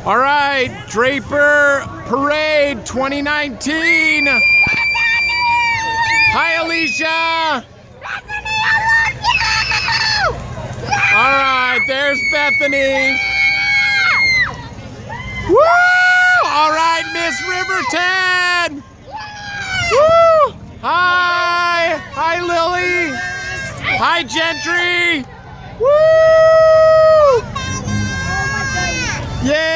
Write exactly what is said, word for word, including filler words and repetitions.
All right, Draper Parade twenty nineteen. Hi, Alicia. Bethany, I love you! All right, there's Bethany. Yeah! Woo! All right, Miss Riverton. Woo! Hi. Hi, Lily. Hi, Gentry. Woo! Yeah!